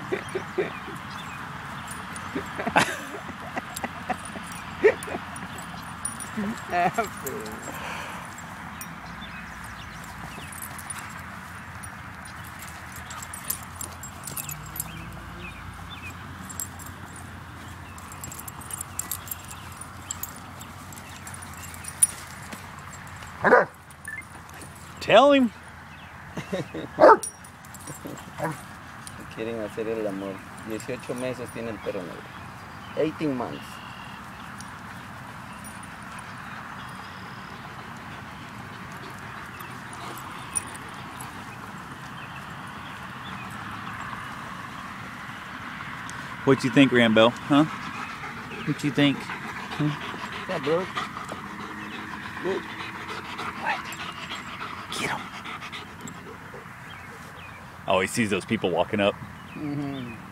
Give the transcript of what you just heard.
Tell him. Quieren hacer el amor. 18 meses tiene el perro negro. 18 months. What you think, Rambo? Huh? What you think? Yeah, bro. Look. Get him. Oh, he sees those people walking up. Mm-hmm.